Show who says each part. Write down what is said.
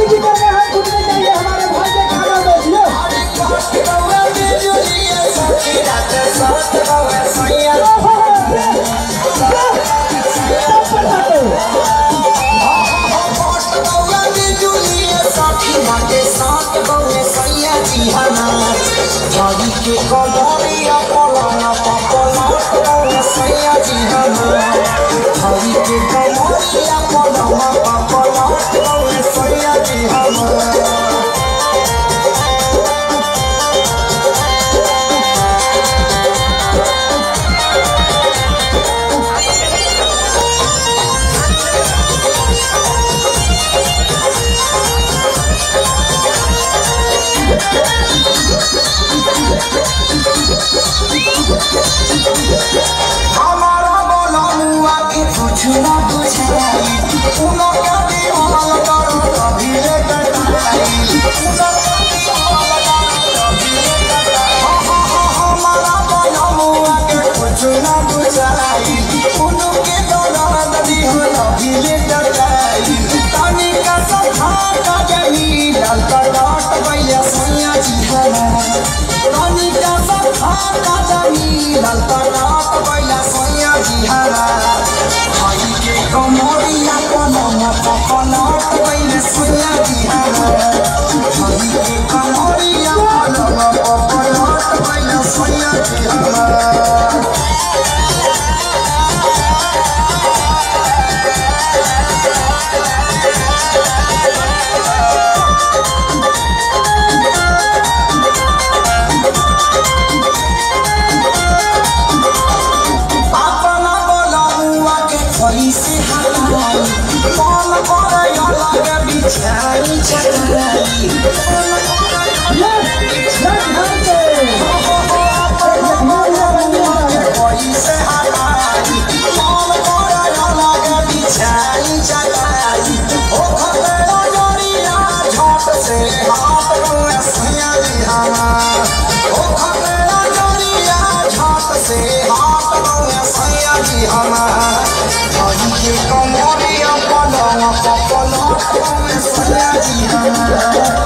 Speaker 1: जी करने हाथ उठने चाहिए हमारे भाई के खाना देखिए।
Speaker 2: के कलरिया पलना पलना सैया जी हरी के कलरिया पलना पलना सैया जी हमारा बोला मुआ के कुछ ना बुझाई उनो का दीवाल करो कभी ले कटाई उनो का दीवाल करो कभी ले कटाई हमारा बोला मुआ के कुछ ना बुझाई उनो के दौरान दीवाल कभी ले कटाई तानी का सखा का गई लाल कटाट भैया सैया जी तानी का सखा का गई लाल कटाट भैया सैया जी भाई के कमरिया पलना पलट भैया सैया जी भाई के कमरिया पलना पलट भैया सैया जी कमरिया पलना पलना सैया जी